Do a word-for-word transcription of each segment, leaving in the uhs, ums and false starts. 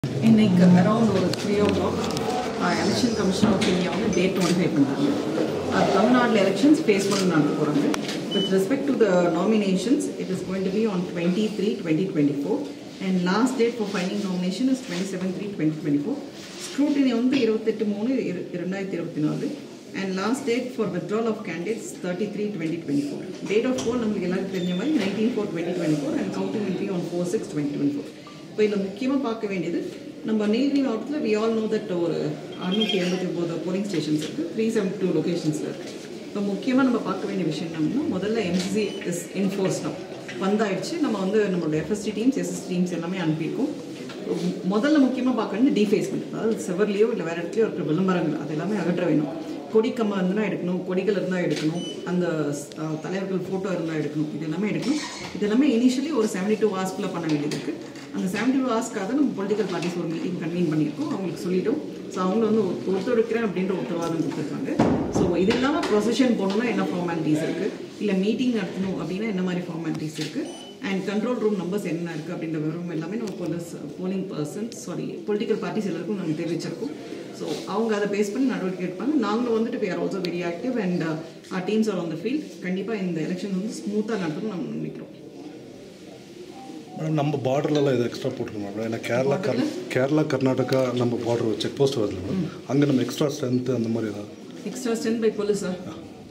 இன்னைக்கு அரௌண்ட் ஒரு three o'clock election commission of India வந்து டேட் நோட்டிஃபை பண்ணுறாங்க. தமிழ்நாட்டில் எலெக்ஷன்ஸ் ஃபேஸ் பண்ணி நடத்த போகிறாங்க. With respect to the nominations it is going to be on twenty three twenty twenty four and last date for filing nomination is twenty seven three twenty twenty four scrutiny வந்து இருபத்தெட்டு மூணு ரெண்டாயிரத்தி இருபத்தி நாலு and last date for withdrawal of candidates thirty three twenty twenty four date of போல் நம்மளுக்கு எல்லாருக்கும் தெரிஞ்ச மாதிரி nineteen four twenty twenty four and counting will be on four six twenty twenty four இப்போ இதில் முக்கியமாக பார்க்க வேண்டியது நம்ம நீலகிரி மாவட்டத்தில் வி ஆல் நோ தட் ஒரு அறுநூற்றி எண்பத்தி ஒம்பது போலிங் ஸ்டேஷன்ஸ் இருக்குது, த்ரீ செவன்டி டூ லொக்கேஷன்ஸில் இருக்குது. இப்போ முக்கியமாக நம்ம பார்க்க வேண்டிய விஷயம் என்னன்னா முதல்ல எம்சிசி இஸ் இன்ஃபோர்ஸ்டம் வந்தாயிடுச்சு. நம்ம வந்து நம்மளோட எஃப்எஸ்டி டீம்ஸ் எஸ்எஸ்டி டீம்ஸ் எல்லாமே அனுப்பியிருக்கோம். முதல்ல முக்கியமாக பார்க்க வேண்டியது டிஃபேஸ்மெண்ட், அதாவது செவர்லேயோ இல்லை வேறு இடத்துலையோ இருக்கிற விளம்பரங்கள் அது எல்லாமே அகற்ற வேணும். கொடிக்கம்மா இருந்தால் எடுக்கணும், கொடிகள் இருந்தால் எடுக்கணும், அந்த தலைவர்கள் ஃபோட்டோ இருந்தால் எடுக்கணும், இது எல்லாமே எடுக்கணும். இது எல்லாமே இனிஷியலி ஒரு செவன்டி டூ ஹவர்ஸ்க்குள்ளே பண்ண வேண்டியது இருக்குது. அந்த செவன்டி டூ ஹவர்ஸ்க்காக நம்ம பொலிட்டிக்கல் பார்ட்டிஸ் ஒரு மீட்டிங் கன்வீன் பண்ணியிருக்கோம், அவங்களுக்கு சொல்லிட்டோம். ஸோ அவங்க வந்து ஒத்துழைக்கிறேன் அப்படின்ற உத்தரவாதம் கொடுத்துருக்காங்க. ஸோ இது இல்லாமல் ப்ரொசஷன் போகணுன்னா என்ன ஃபார்மாலிட்டிஸ் இருக்குது, இல்லை மீட்டிங் நடத்தணும் அப்படின்னா என்ன மாதிரி ஃபார்மாலிட்டிஸ் இருக்குது, அண்ட் கண்ட்ரோல் ரூம் நம்பர்ஸ் என்ன இருக்குது அப்படின்ற விவரம் எல்லாமே நம்ம police polling persons sorry political parties எல்லாருக்கும் நம்ம தெரிவிச்சிருக்கோம். ஸோ அவங்க அதை பேஸ் பண்ணி நடவடிக்கை எடுப்பாங்க. நாங்களும் வந்துட்டு we are also very active and our teams are on the field. கண்டிப்பாக இந்த எலெக்ஷன் வந்து ஸ்மூத்தாக நடத்தணும்னு நம்ம நினைக்கிறோம். மேடம் நம்ம பார்டர்லலாம் இது எக்ஸ்ட்ரா போட்டுருக்கோம் மேடம். ஏன்னா கேரளா கர் கேரளா கர்நாடகா நம்ம பார்டர் செக் போஸ்ட் வருது மேடம், அங்கே நம்ம எக்ஸ்ட்ரா ஸ்ட்ரென்த்து அந்த மாதிரி ஏதாவது extra strength by police sir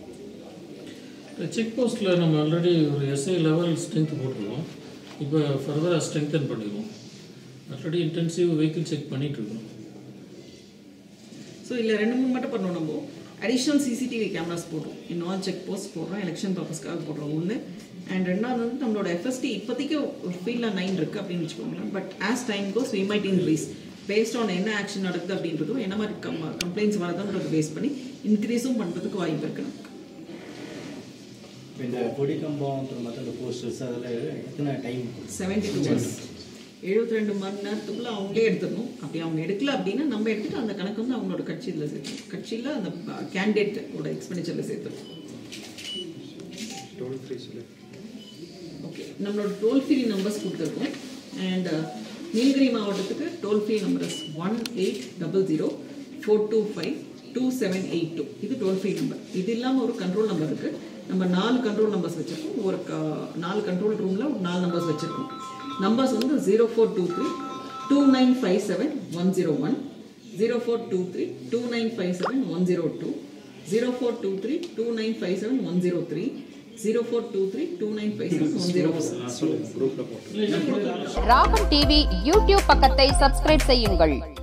check போஸ்ட்டில் நம்ம ஆல்ரெடி ஒரு எஸ்ஐ லெவல் ஸ்ட்ரென்த் போட்டுருக்கோம். இப்போ ஃபர்தராக ஸ்ட்ரென்தன் பண்ணிடுவோம். ஆல்ரெடி இன்டென்சிவ் வெஹிக்கிள் செக் பண்ணிகிட்ருக்கோம். ஸோ இல்லை ரெண்டு மூணு மட்டும் பண்ணோம். நம்ம அடிஷ்னல் சிசிடிவி கேமராஸ் போடுறோம், இன் ஆல் செக் போஸ்ட் போடுறோம், எலெக்ஷன் பர்பஸ்க்காக போடுறோம் ஒன்று. அண்ட் ரெண்டாவது வந்து நம்மளோட எஃப்எஸ்டி இப்போதைக்கு ஃபீல்டில் நைன் இருக்குது அப்படின்னு வச்சுக்கோங்களேன். But as time goes we might increase based on என்ன ஆக்ஷன் நடக்குது அப்படின்றதும் என்ன மாதிரி கம் கம்ப்ளைண்ட்ஸ் வரதுன்றது பேஸ் பண்ணி இன்க்ரீஸும் பண்ணுறதுக்கு வாய்ப்பு இருக்குது நமக்கு. இந்த கொடி கம்பம் மற்ற போஸ்டர்ஸ் அதில் எத்தனை டைம்? செவன்டி டூ ஹவர்ஸ் எழுபத்தி ரெண்டு மணி நேரத்துக்குள்ளே அவங்களே எடுத்துடணும். அப்படி அவங்க எடுக்கல அப்படின்னா நம்ம எடுத்துகிட்டு அந்த கணக்கு வந்து அவங்களோட கட்சியில் சேர்த்துணும், கட்சியில் அந்த கேண்டிடேட்டோட எக்ஸ்பெண்டிச்சரில் சேர்த்துணும். டோல் ஃப்ரீ சொல்லி ஓகே, நம்மளோட டோல் ஃப்ரீ நம்பர்ஸ் கொடுத்துருக்கோம். அண்ட் நீலகிரி மாவட்டத்துக்கு toll free numbers one eight double zero four two five two seven eight two இது டோல் ஃப்ரீ நம்பர். இது இல்லாமல் ஒரு கண்ட்ரோல் நம்பர் இருக்குது. நம்ம நாலு கண்ட்ரோல் நம்பர்ஸ் வச்சுருக்கோம். ஒரு நாலு கண்ட்ரோல் ரூமில் ஒரு நாலு நம்பர்ஸ் வச்சுருக்கோம். நம்பர்ஸ் வந்து zero four two three two nine five seven one zero one, zero four two three two nine five seven one zero two, zero four two three two nine five seven one zero three, zero four two three two nine five seven one zero four. Ragam TV YouTube பக்கத்தை subscribe செய்யுங்கள்.